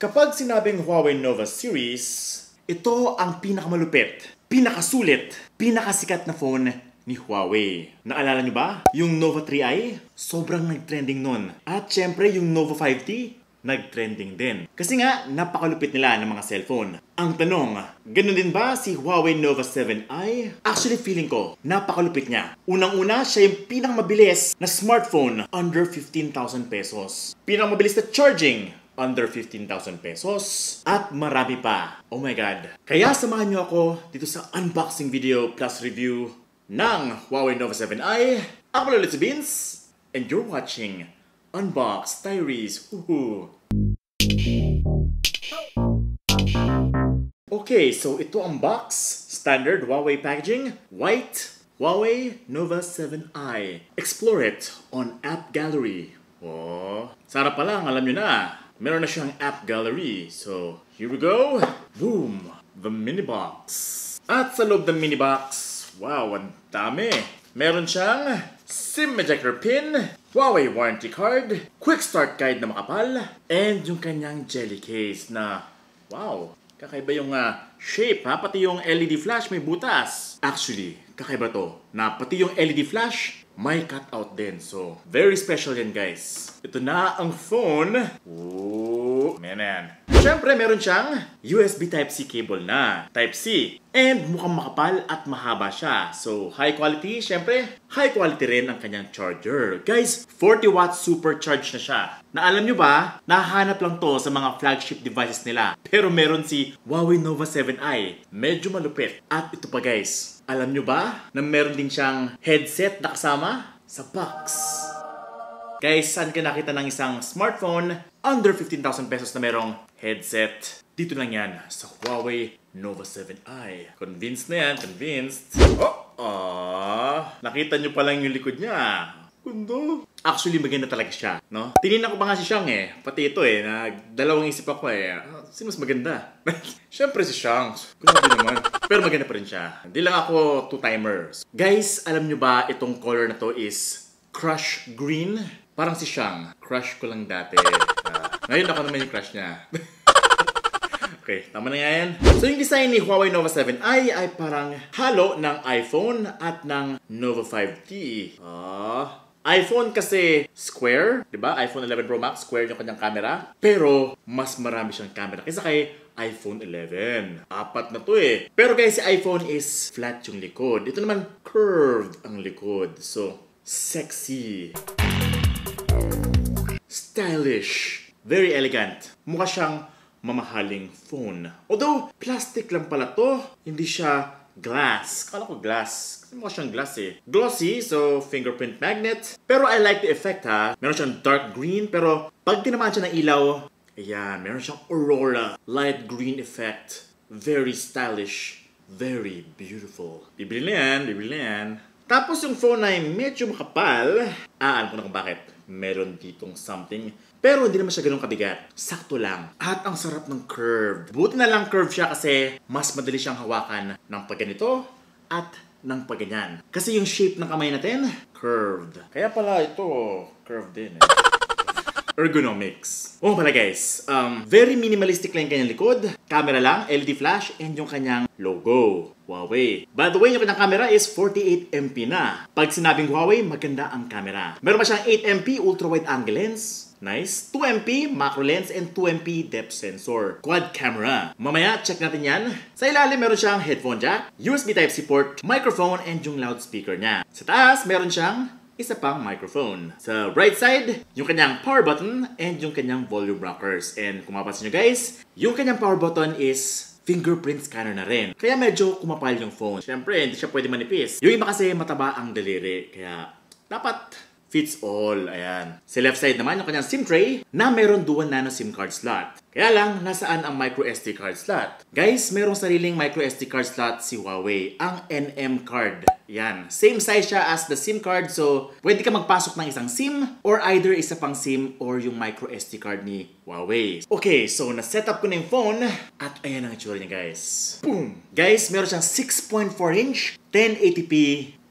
Kapag sinabing Huawei Nova Series, ito ang pinakamalupit, pinakasulit, pinakasikat na phone ni Huawei. Naalala nyo ba? Yung Nova 3i? Sobrang nag-trending nun. At syempre yung Nova 5T, nag-trending din. Kasi nga, napakalupit nila ng mga cellphone. Ang tanong, ganun din ba si Huawei Nova 7i? Actually, feeling ko, napakalupit niya. Unang-una, siya yung pinakamabilis na smartphone under 15,000 pesos. Pinakamabilis na charging under 15,000 pesos. At marami pa. Oh my God. Kaya samahan niyo ako dito sa unboxing video plus review ng Huawei Nova 7i. Ako ulit si Vince, and you're watching Unbox Diaries. Woohoo! Okay, so ito ang box. Standard Huawei packaging. White Huawei Nova 7i. Explore it on App Gallery. Oh, sarap pa lang, alam nyo na. Meron na siyang App Gallery. So, here we go. Boom! The mini box. At sa loob ng mini box, wow, ang dami. Meron siyang SIM ejector pin, Huawei warranty card, quick start guide na makapal, and yung kanyang jelly case na, wow, kakaiba yung shape ha, pati yung LED flash may butas. Actually, kakaiba to, na pati yung LED flash may cutout din. So, very special yan guys. Ito na ang phone. Ooh, man. Siyempre, meron siyang USB Type-C cable na. Type-C. And mukhang makapal at mahaba siya. So, high quality. Siyempre, high quality rin ang kanyang charger. Guys, 40 watts supercharged na siya. Na alam nyo ba, nahanap lang to sa mga flagship devices nila. Pero meron si Huawei Nova 7i. Medyo malupit. At ito pa guys, alam nyo ba na meron din siyang headset na kasama sa box? Guys, saan ka nakita ng isang smartphone under 15,000 pesos na merong headset? Dito lang yan sa Huawei Nova 7i. Convinced na yan, convinced. Nakita nyo pa lang yung likod niya. Kundo. Actually, maganda talaga siya, no? Tinignan ko pa nga si Xiang eh. Pati ito eh, dalawang isip ako eh. Sino mas maganda? Siyempre si Xiang. Grabe naman. Pero maganda pa rin siya. Hindi lang ako two-timers. Guys, alam nyo ba itong color na to is crush green? Parang si Xiang. Crush ko lang dati. Ngayon ako naman yung crush niya. Okay, tama na nga yan. So yung design ni Huawei Nova 7i ay parang halo ng iPhone at ng Nova 5T. iPhone kasi square, di ba? iPhone 11 Pro Max, square yung kanyang camera. Pero mas marami siyang camera kaysa kay iPhone 11. Apat na to eh. Pero guys, si iPhone is flat yung likod. Ito naman curved ang likod. So, sexy. Stylish. Very elegant. Mukha siyang mamahaling phone. Although, plastic lang pala to. Hindi siya glass. Kala ko glass. Kasi mukha siyang glass eh. Glossy, so fingerprint magnet. Pero I like the effect ha. Meron siyang dark green, pero pag tinamaan siya ng ilaw, ayan, meron siyang aurora. Light green effect. Very stylish. Very beautiful. Bibili na yan, bibili na yan. Tapos yung phone ay medyo makapal. Alam ko na kung bakit. Meron ditong something. Pero hindi naman siya ganun kabigat. Sakto lang. At ang sarap ng curve. Buti na lang curve siya kasi mas madali siyang hawakan ng pagganito at ng pagganyan. Kasi yung shape ng kamay natin, curved. Kaya pala ito, curved din eh. Ergonomics. Oh pala guys, very minimalistic lang yung kanyang likod. Camera lang, LED flash, and yung kanyang logo. Huawei. By the way, yung kanyang camera is 48MP na. Pag sinabing Huawei, maganda ang camera. Meron pa siyang 8MP ultra-wide angle lens. Nice. 2MP macro lens and 2MP depth sensor. Quad camera. Mamaya, check natin yan. Sa ilalim, meron siyang headphone jack, USB Type-C port, microphone, and yung loudspeaker niya. Sa taas, meron siyang isa pang microphone. Sa right side, yung kanyang power button and yung kanyang volume rockers. And kung mapapansin nyo guys, yung kanyang power button is fingerprint scanner na rin. Kaya medyo kumapal yung phone. Siyempre, hindi siya pwede manipis. Yung iba kasi mataba ang daliri. Kaya dapat fits all. Ayan. Sa left side naman, yung kanyang SIM tray na meron dual nano SIM card slot. Kaya lang, nasaan ang micro SD card slot? Guys, merong sariling micro SD card slot si Huawei. Ang NM card. Yan. Same size siya as the SIM card. So, pwede ka magpasok ng isang SIM or either isa pang SIM or yung micro SD card ni Huawei. Okay, so na-set up ko na yung phone at ayan ang itsura niya guys. Boom! Guys, meron siyang 6.4 inch 1080p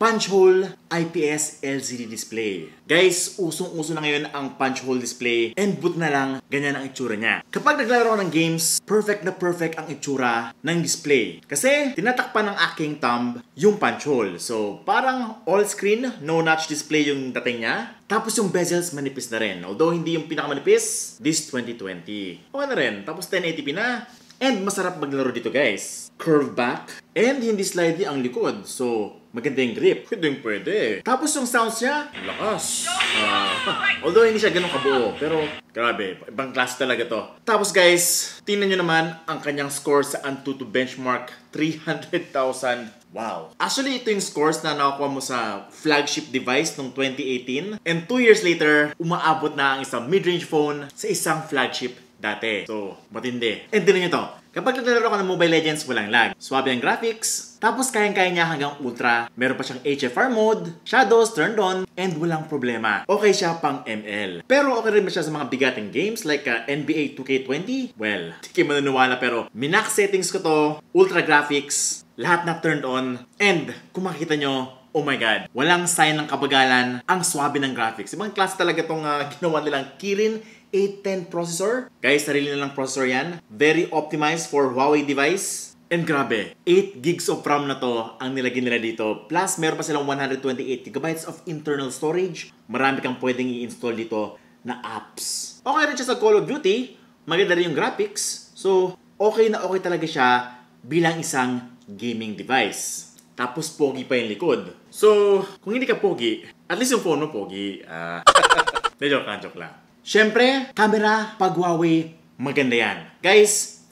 punch hole IPS LCD display. Guys, usong-uso na ngayon ang punch hole display and boot na lang, ganyan ang itsura niya. Kapag naglalaro ako ng games, perfect na perfect ang itsura ng display. Kasi tinatakpan ng aking thumb yung punch hole. So parang all screen, no notch display yung dating niya. Tapos yung bezels manipis na rin. Although hindi yung pinakamanipis, this 2020. Okay na rin. Tapos 1080p na. And masarap maglaro dito guys. Curve back. And hindi slidey ang likod. So maganda yung grip. Pwede. Tapos yung sounds niya, lakas. Although hindi siya ganun kabuo. Pero grabe, ibang klase talaga to. Tapos guys, tingnan nyo naman ang kanyang score sa Antutu benchmark. 300,000. Wow. Actually, ito yung scores na nakakuha mo sa flagship device noong 2018. And 2 years later, umaabot na ang isang mid-range phone sa isang flagship dati. So, matindi. And tingnan nyo to. Kapag naglalaro ka ng Mobile Legends, walang lag. Swabe ang graphics. Tapos kayang-kaya niya hanggang ultra. Meron pa siyang HFR mode, shadows turned on, and walang problema. Okay siya pang ML. Pero okay rin ba siya sa mga bigating games like NBA 2K20? Well, di kayo maniniwala pero minax settings ko to, ultra graphics, lahat na turned on, and kung makikita nyo, oh my god, walang sign ng kabagalan, ang swabe ng graphics. Ibang klase talaga itong ginawa nilang Kirin 810 processor. Guys, sarili nilang processor yan. Very optimized for Huawei device. And grabe, 8 gigs of RAM na to ang nilagay nila dito. Plus, meron pa silang 128 gigabytes of internal storage. Marami kang pwedeng i-install dito na apps. Okay rin siya sa Call of Duty. Maganda rin yung graphics. So, okay na okay talaga siya bilang isang gaming device. Tapos, pogi pa yung likod. So, kung hindi ka pogi, at least yung phone mo pogi. Joke lang. Siyempre, camera pag Huawei, maganda yan. Guys,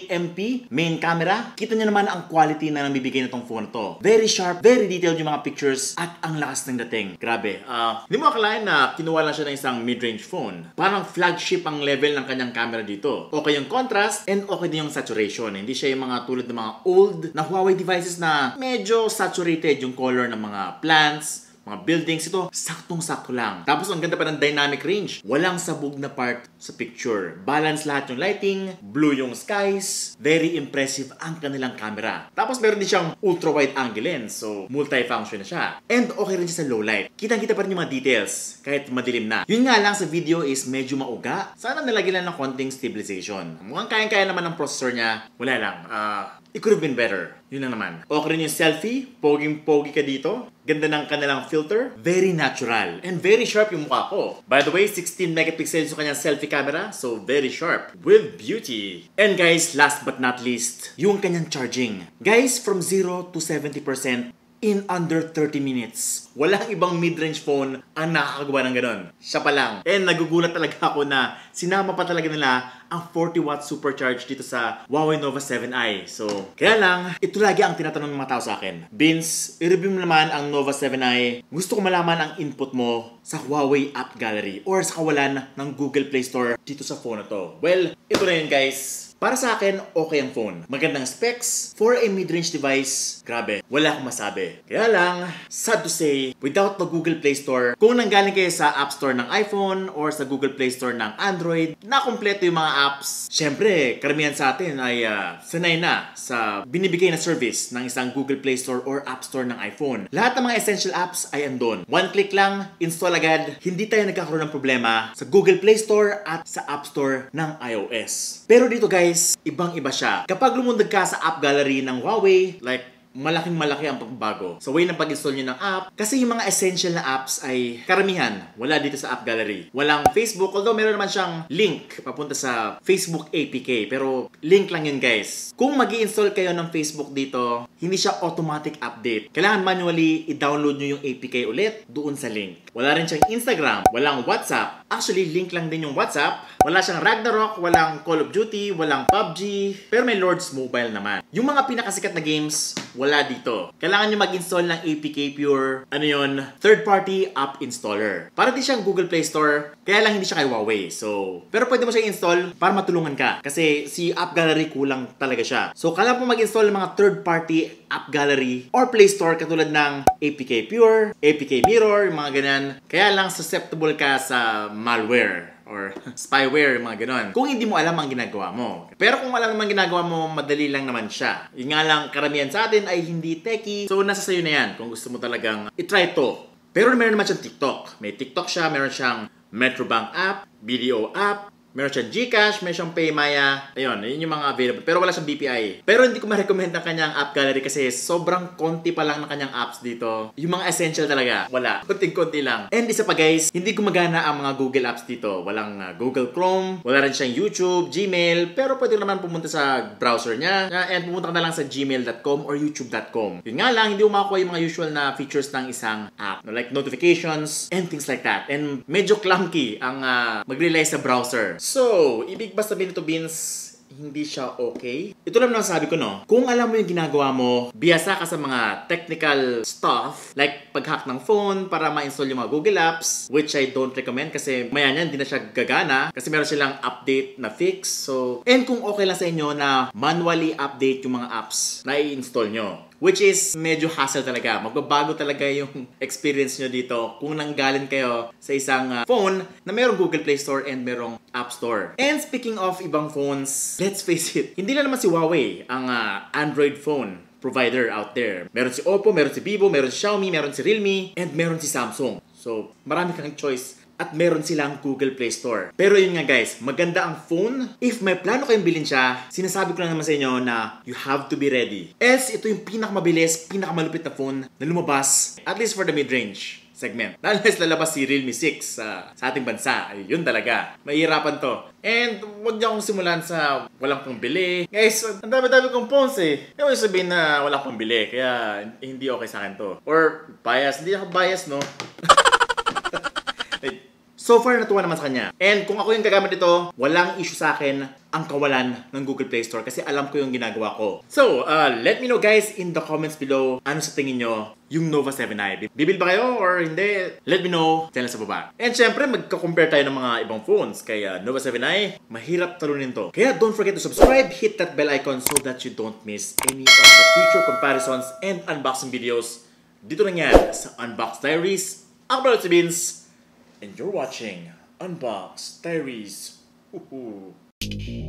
48MP main camera. Kita nyo naman ang quality na nabibigay na tong phone to. Very sharp, very detailed yung mga pictures at ang lakas ng dating. Grabe. Hindi mo akalain na kinuha lang siya ng isang mid-range phone. Parang flagship ang level ng kanyang camera dito. Okay yung contrast and okay din yung saturation. Hindi siya yung mga tulad ng mga old na Huawei devices na medyo saturated yung color ng mga plants, mga buildings. Ito, saktong-sakto lang. Tapos ang ganda pa ng dynamic range. Walang sabog na part sa picture. Balance lahat yung lighting, blue yung skies. Very impressive ang kanilang camera. Tapos meron din siyang ultra-wide angle lens. So, multi-function na siya. And okay rin siya sa low light. Kitang-kita pa rin yung mga details kahit madilim na. Yun nga lang sa video is medyo mauga. Sana nilagyan lang ng konting stabilization. Mukhang kayang-kaya naman ng processor niya. Wala lang. It could have been better. Yun lang naman. Okay rin yung selfie. Poging-pogi ka dito. Ganda ng kanilang filter. Very natural. And very sharp yung mukha ko. By the way, 16 megapixels yung kanyang selfie camera. So, very sharp. With beauty. And guys, last but not least, yung kanyang charging. Guys, from 0 to 70% in under 30 minutes. Walang ibang mid-range phone ang nakakagawa ng ganon. Siya pa lang. And nagugulat talaga ako na sinama pa talaga nila ang 40-watt supercharge dito sa Huawei Nova 7i. So, kaya lang, ito lagi ang tinatanong ng mga tao sa akin. Vince, i-review mo naman ang Nova 7i. Gusto ko malaman ang input mo sa Huawei App Gallery or sa kawalan ng Google Play Store dito sa phone na to. Well, ito na yun guys. Para sa akin, okay ang phone. Magandang specs. For a mid-range device, grabe, wala akong masabi. Kaya lang, sad to say, without the Google Play Store, kung nanggaling kayo sa App Store ng iPhone or sa Google Play Store ng Android, na kompleto yung mga apps, syempre, karamihan sa atin ay sanay na sa binibigay na service ng isang Google Play Store or App Store ng iPhone. Lahat ng mga essential apps ay andon. One click lang, install agad. Hindi tayo nagkakaroon ng problema sa Google Play Store at sa App Store ng iOS. Pero dito guys, ibang-iba siya. Kapag lumundag ka sa App Gallery ng Huawei, like malaking-malaki ang pagbabago sa way ng pag-install nyo ng app. Kasi yung mga essential na apps ay karamihan wala dito sa App Gallery. Walang Facebook, although meron naman siyang link papunta sa Facebook APK. Pero link lang yun guys. Kung mag-i-install kayo ng Facebook dito, hindi siya automatic update. Kailangan manually i-download nyo yung APK ulit doon sa link. Wala rin siyang Instagram, walang WhatsApp. Actually, link lang din yung WhatsApp. Wala siyang Ragnarok, walang Call of Duty, walang PUBG, pero may Lord's Mobile naman. Yung mga pinakasikat na games, wala dito. Kailangan nyo mag-install ng APK Pure, third-party app installer. Para din siyang Google Play Store, kaya lang hindi siya kay Huawei. So, pero pwede mo siyang install para matulungan ka. Kasi si App Gallery kulang talaga siya. So, kailangan mo mag-install ng mga third-party App Gallery or Play Store katulad ng APK Pure, APK Mirror, mga ganyan. Kaya lang susceptible ka sa malware. or spyware, mga ganon. Kung hindi mo alam ang ginagawa mo. Pero kung alam naman ginagawa mo, madali lang naman siya. Yun nga lang, karamihan sa atin ay hindi techie. So, nasa sayo na yan kung gusto mo talagang itry to. Pero meron naman siyang TikTok. May TikTok siya, meron siyang Metrobank app, BDO app, meron siyang GCash, meron siyang Paymaya. Ayun, yun yung mga available. Pero wala siyang BPI. Pero hindi ko ma-recommend ang kanyang app gallery kasi sobrang konti pa lang ng kanyang apps dito. Yung mga essential talaga, wala. Konting-konti lang. And isa pa guys, hindi gumagana ang mga Google apps dito. Walang Google Chrome, wala rin siyang YouTube, Gmail, pero pwede naman pumunta sa browser niya. And pumunta ka na lang sa gmail.com or youtube.com. Yun nga lang, hindi mo makakuha yung mga usual na features ng isang app. Like notifications and things like that. And medyo clunky ang mag-rely sa browser. So, ibig ba sabihin nito, Vince, hindi siya okay? Ito lang naman sabi ko, no? Kung alam mo yung ginagawa mo, biyasa ka sa mga technical stuff, like pag-hack ng phone para ma-install yung mga Google Apps, which I don't recommend kasi maya niyan, hindi na siya gagana kasi meron silang update na fix. So, and kung okay lang sa inyo na manually update yung mga apps na i-install nyo, which is medyo hassle talaga. Magbabago talaga yung experience nyo dito kung nanggaling kayo sa isang phone na merong Google Play Store and merong App Store. And speaking of ibang phones, let's face it, hindi lang naman si Huawei ang Android phone provider out there. Meron si Oppo, meron si Vivo, meron si Xiaomi, meron si Realme, and meron si Samsung. So, marami kang choice. At meron silang Google Play Store. Pero yun nga guys, maganda ang phone. If may plano kayong bilhin siya, sinasabi ko lang naman sa inyo na you have to be ready. Else, ito yung pinakamabilis, pinakamalupit na phone na lumabas, at least for the mid-range segment. Unless lalabas si Realme 6 sa ating bansa. Ay, yun talaga. Mahihirapan to. And huwag niyo akong simulan sa walang pambili. Guys, ang dami-dami kong phones eh. Kaya mo sabihin na walang pambili. Kaya hindi okay sa akin to. Or bias. Hindi ako bias, no? So far, natuwa naman sa kanya. And kung ako yung gagamit ito, walang issue sa akin ang kawalan ng Google Play Store kasi alam ko yung ginagawa ko. So, let me know guys in the comments below ano sa tingin nyo yung Nova 7i. Bibil ba kayo or hindi? Let me know dyan sa baba. And syempre, magka-compare tayo ng mga ibang phones. Kaya Nova 7i, mahirap talunin to. Kaya don't forget to subscribe, hit that bell icon so that you don't miss any of the future comparisons and unboxing videos. Dito lang yan sa Unbox Diaries. Ako pala si Vince. And you're watching Unbox Diaries. Woohoo!